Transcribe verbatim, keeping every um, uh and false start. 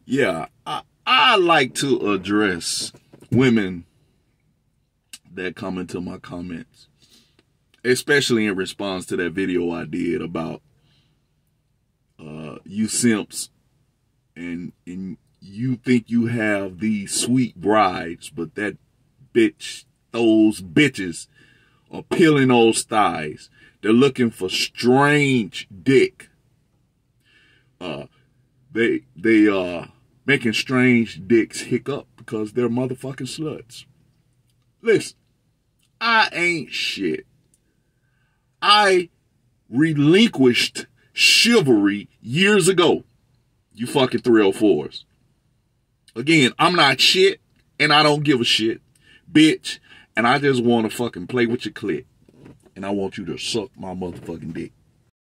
Yeah, I, I like to address women that come into my comments, especially in response to that video I did about uh, you simps and, and you think you have these sweet brides, but that bitch, those bitches are peeling those thighs. They're looking for strange dick. Uh, they, they, uh, making strange dicks hiccup because they're motherfucking sluts. Listen, I ain't shit. I relinquished chivalry years ago. You fucking three oh fours. Again, I'm not shit and I don't give a shit, bitch. And I just want to fucking play with your clit. And I want you to suck my motherfucking dick.